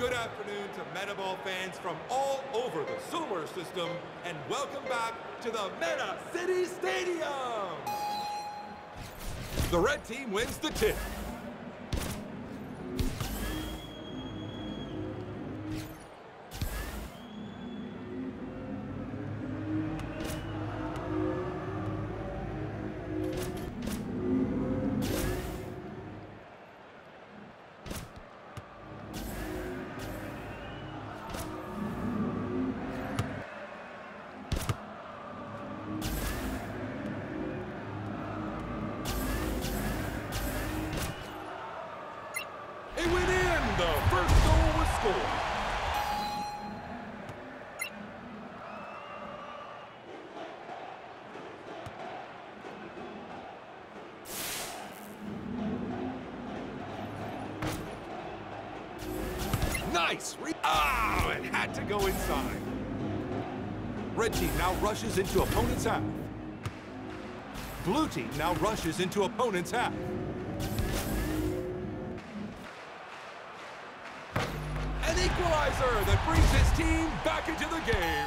Good afternoon to Metaball fans from all over the solar system, and welcome back to the Meta City Stadium! The red team wins the tip. It went in! The first goal was scored. Nice! Oh, it had to go inside. Red team now rushes into opponent's half. Blue team now rushes into opponent's half. An equalizer that brings his team back into the game.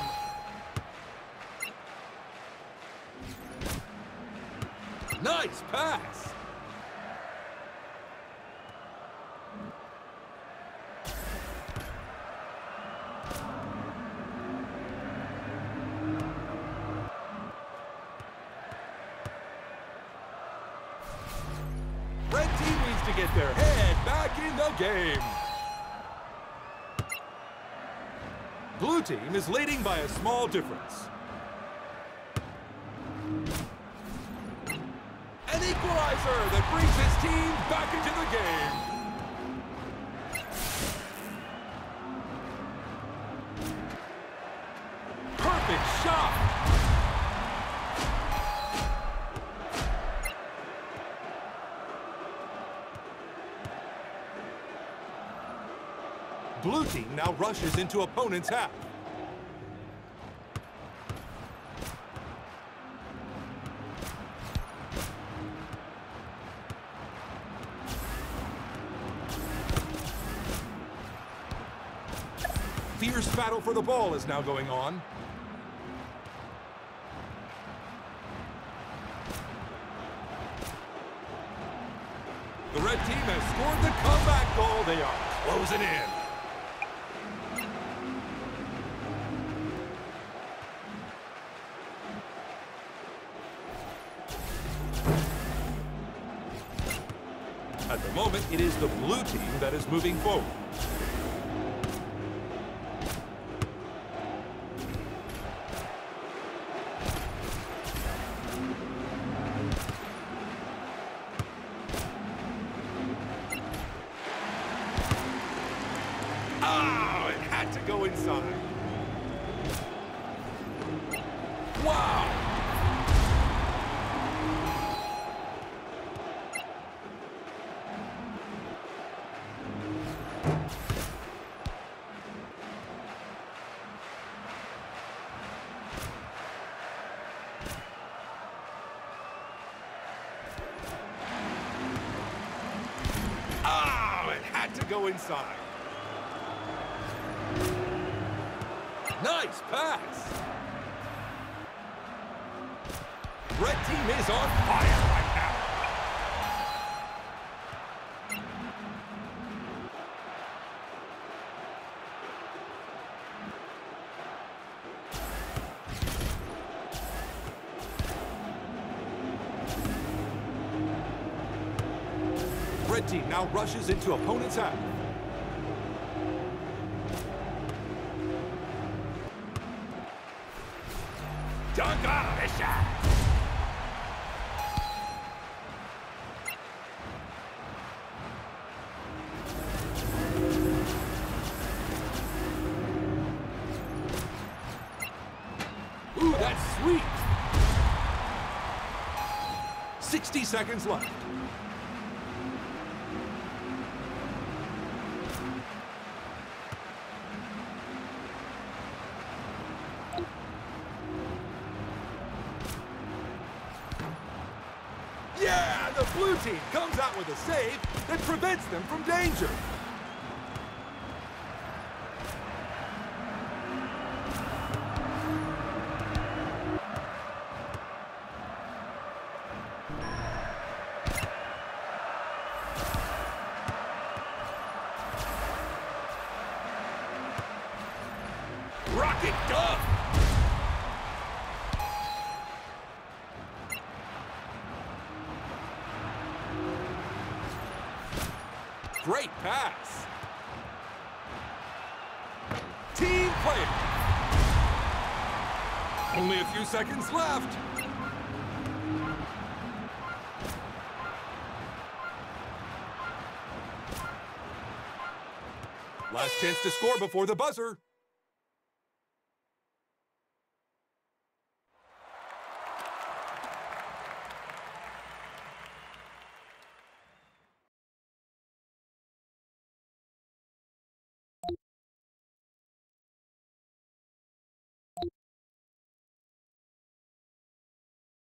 Nice pass. Red team needs to get their head back in the game. Blue team is leading by a small difference. An equalizer that brings his team back into the game. Perfect shot. Blue team now rushes into opponent's half. Fierce battle for the ball is now going on. The red team has scored the comeback goal. They are closing in. At the moment, it is the blue team that is moving forward. Oh, it had to go inside. Wow! Oh, it had to go inside. Nice pass. Red team is on fire right now. Red team now rushes into opponent's half. Dunk on the shot. Ooh, that's sweet. 60 seconds left. Yeah, the blue team comes out with a save that prevents them from danger. Rocket dunk! Great pass. Team player. Only a few seconds left. Last chance to score before the buzzer.